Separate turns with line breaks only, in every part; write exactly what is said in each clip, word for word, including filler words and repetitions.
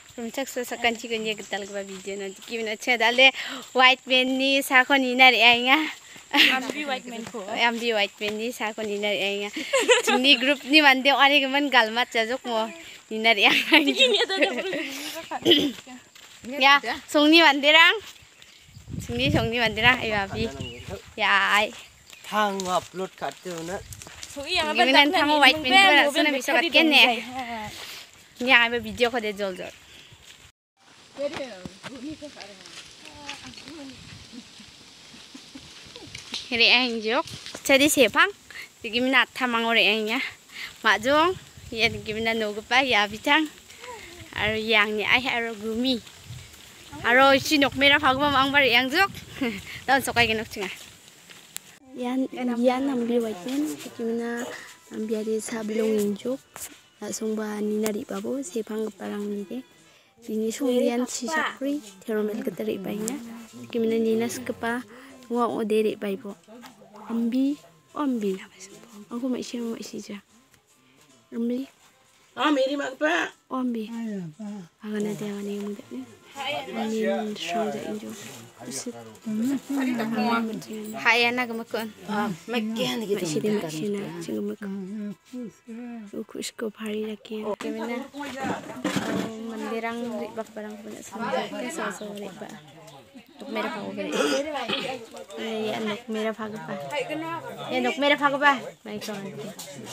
rumchak so sakan chicken ye gital gba video na kimna che dale white man ni sa ko ni na ai nga
ambi white man ko
ambi white man ni sa ko ni na ai nga chingni group ni man de ani gaman galmat cha jok mo ni na ai ya songni man de rang chingni songni man de rang ai ba bi ya ai
thang upload kat tu na
so yang
apa dan thang white man ko na sana bisa kat ken ne ya ai ba video ko de jol jol Heri anh jok, jadi sepang, jadi mina thamang ore anh ya, majong, ya jadi mina nogo pa ya bitang, aro yang ni ay aro gumi, aro sinok mera phagma mang bar yang jok, dan sokai genok chinga. Yan yan ambil white man, jadi mina ambil ada sablong injok, sungba ni nari babu sepang parang ni deh. Ini sungrian sisakri, teromel keteri bayinya, jadi mina ninas kepa. Wah, oh derek baik po. Ambi, ambi lah macam tu. Aku masih mau isi je. Ambi.
Ah, meri mak apa?
Ambi. Agan ada agan yang muda ni. Ini strong dah injo. Hai anak kemakon.
Ah, makian gitu.
Masih dia masih nak cinggu makon. Aku isko hari lagi. Kemana? Mendirang ribak barang pun sama. Kesal-kesal ribak. Nuk merah pago ba? Yan nuk merah pago pa. Yan nuk merah pago ba? May ko ante.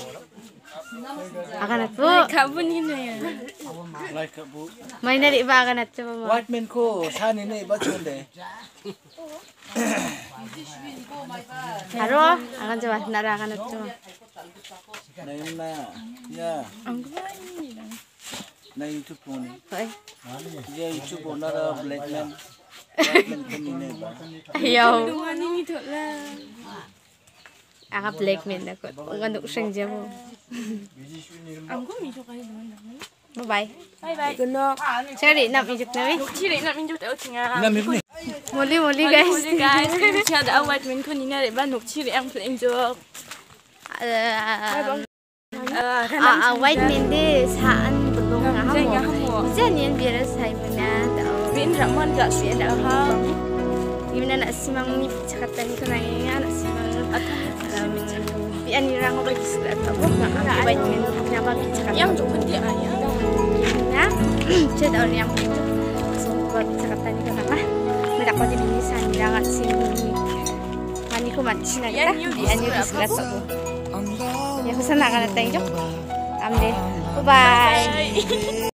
Akanat po.
Kabun yun na yan.
Like bu.
May nari ba akanat po mo?
White man ko sani na iba chunde.
Haro, akan coba nara akanat po.
Na yun na. Ya.
Ang gumawa nila.
Na YouTube po ni.
Hoy.
Ya YouTube po na black man.
Ayaw.
Duwan ni ito lang.
Aka black man ako. Ang ano siyang dyan mo.
Ang gumisyo kayo naman.
Bye-bye.
Bye-bye. Ganok.
Sorry, napijok na eh.
Chiri na minjot ako tinga.
Namip ni.
Muli-muli guys.
Muli guys. Siya da awat min ko ni na ba nok chiri ang playing joke.
Ah, ah, white man de saan belum ngamo. Jangan yang biar saya punya.
Bin ramon gak sih ada ha.
Gimana nak simang ni cakap tadi tu nanya nak simang. Biar ni orang orang kisah tahu nak ambil white man kenapa cakap.
Yang jauh dia ayah.
Nah, jadi orang yang itu semua cakap tadi kenapa. Mereka kau jadi ni sanjang sini. Mani ko mati sih nak kita. Biar ni kisah tahu. Ya, pesan nak kan tanya jom. Ambil. Bye bye.